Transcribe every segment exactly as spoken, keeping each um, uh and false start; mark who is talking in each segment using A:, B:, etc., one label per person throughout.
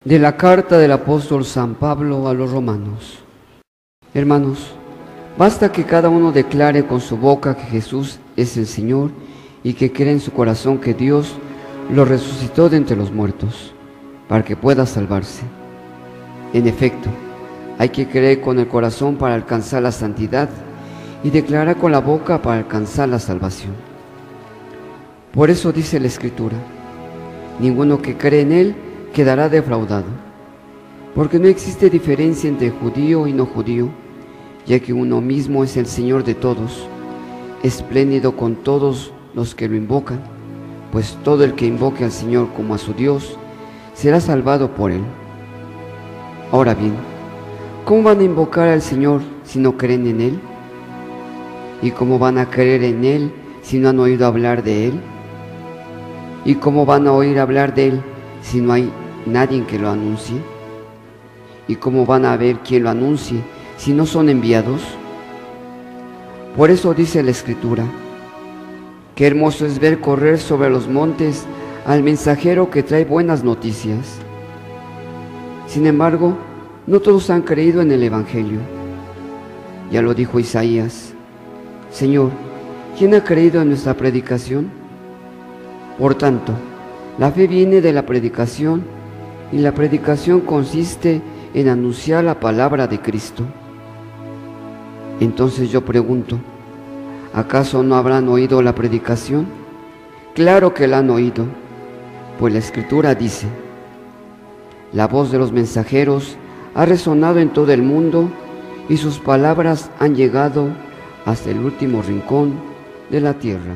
A: De la carta del apóstol San Pablo a los romanos. Hermanos, basta que cada uno declare con su boca que Jesús es el Señor y que crea en su corazón que Dios lo resucitó de entre los muertos, para que pueda salvarse. En efecto, hay que creer con el corazón para alcanzar la santidad y declarar con la boca para alcanzar la salvación. Por eso dice la Escritura: ninguno que cree en Él quedará defraudado, porque no existe diferencia entre judío y no judío, ya que uno mismo es el Señor de todos, espléndido con todos los que lo invocan, pues todo el que invoque al Señor como a su Dios será salvado por Él. Ahora bien, ¿cómo van a invocar al Señor si no creen en Él? ¿Y cómo van a creer en Él si no han oído hablar de Él? ¿Y cómo van a oír hablar de Él si no hay nadie que lo anuncie? ¿Y cómo van a ver quién lo anuncie si no son enviados? Por eso dice la Escritura: qué hermoso es ver correr sobre los montes al mensajero que trae buenas noticias. Sin embargo, no todos han creído en el Evangelio. Ya lo dijo Isaías: Señor, ¿quién ha creído en nuestra predicación? Por tanto, la fe viene de la predicación, y la predicación consiste en anunciar la palabra de Cristo. Entonces yo pregunto, ¿acaso no habrán oído la predicación? Claro que la han oído, pues la Escritura dice: la voz de los mensajeros ha resonado en todo el mundo, y sus palabras han llegado hasta el último rincón de la tierra.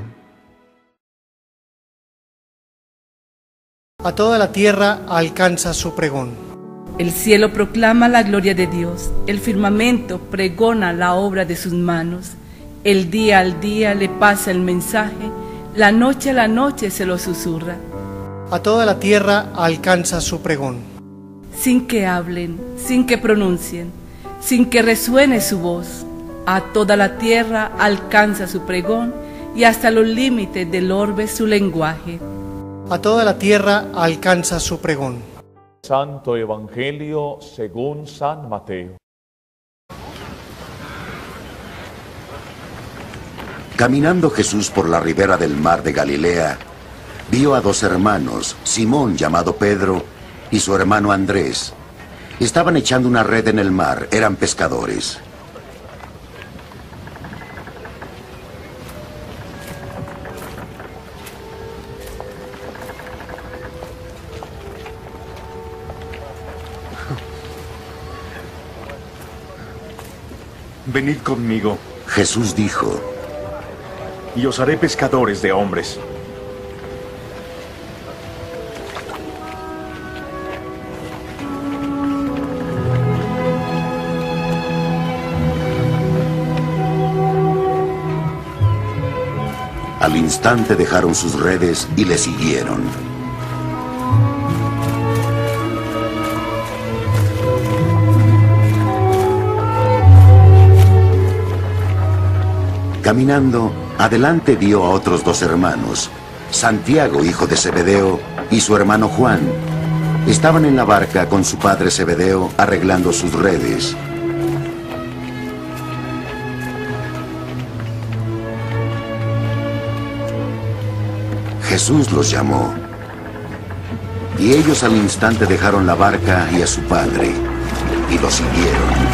B: A toda la tierra alcanza su pregón.
C: El cielo proclama la gloria de Dios, el firmamento pregona la obra de sus manos. El día al día le pasa el mensaje, la noche a la noche se lo susurra.
B: A toda la tierra alcanza su pregón.
C: Sin que hablen, sin que pronuncien, sin que resuene su voz, a toda la tierra alcanza su pregón, y hasta los límites del orbe su lenguaje.
B: A toda la tierra alcanza su pregón.
D: Santo Evangelio según San Mateo.
E: Caminando Jesús por la ribera del mar de Galilea, vio a dos hermanos, Simón llamado Pedro y su hermano Andrés. Estaban echando una red en el mar, eran pescadores.
F: Venid conmigo,
E: Jesús dijo,
F: y os haré pescadores de hombres.
E: Al instante dejaron sus redes y le siguieron. Caminando, adelante vio a otros dos hermanos, Santiago, hijo de Zebedeo, y su hermano Juan. Estaban en la barca con su padre Zebedeo arreglando sus redes. Jesús los llamó, y ellos al instante dejaron la barca y a su padre, y lo siguieron.